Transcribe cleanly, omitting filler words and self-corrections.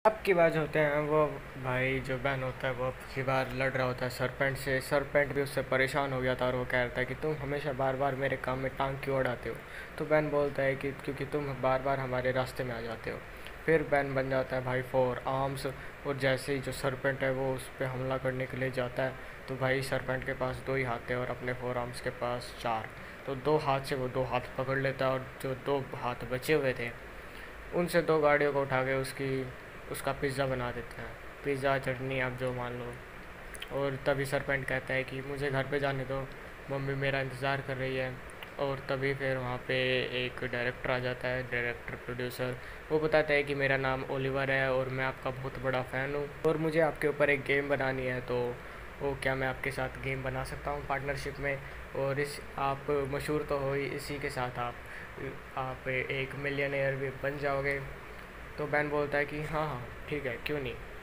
अब की बात होते हैं वो भाई जो बैन होता है वो अब की बार लड़ रहा होता है सरपेंट से। सरपेंट भी उससे परेशान हो गया था और वो कह रहा था कि तुम हमेशा बार बार मेरे काम में टांग क्यों अड़ाते हो। तो बैन बोलता है कि क्योंकि तुम बार बार हमारे रास्ते में आ जाते हो। फिर बैन बन जाता है भाई फोर आर्म्स। और जैसे ही जो सरपेंट है वो उस पर हमला करने के लिए जाता है तो भाई सरपेंट के पास दो ही हाथ है और अपने फोर आर्म्स के पास चार। तो दो हाथ से वो दो हाथ पकड़ लेता है और जो दो हाथ बचे हुए थे उनसे दो गाड़ियों को उठा के उसका पिज़्ज़ा बना देते हैं। पिज़्ज़ा चटनी आप जो मान लो। और तभी सरपेंट कहता है कि मुझे घर पे जाने दो, मम्मी मेरा इंतज़ार कर रही है। और तभी फिर वहाँ पे एक डायरेक्टर आ जाता है, डायरेक्टर प्रोड्यूसर। वो बताता है कि मेरा नाम ओलिवर है और मैं आपका बहुत बड़ा फ़ैन हूँ और मुझे आपके ऊपर एक गेम बनानी है। तो वो क्या मैं आपके साथ गेम बना सकता हूँ पार्टनरशिप में। और इस आप मशहूर तो हो ही, इसी के साथ आप एक मिलियनेयर भी बन जाओगे। तो बैन बोलता है कि हाँ हाँ ठीक है, क्यों नहीं।